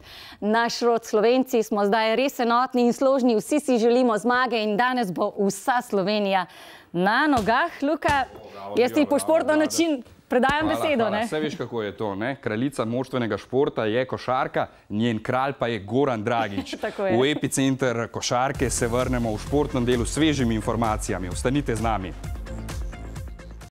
naš rod. Slovenci smo zdaj res enotni in složni, vsi si želimo zmage in danes bo vsa Slovenija na nogah. Luka, jaz ti po športno način predajam besedo. Vse veš, kako je to. Kraljica moštvenega športa je košarka, njen kralj pa je Goran Dragić. V epicenter košarke se vrnemo v športnem delu s svežimi informacijami. Ostanite z nami.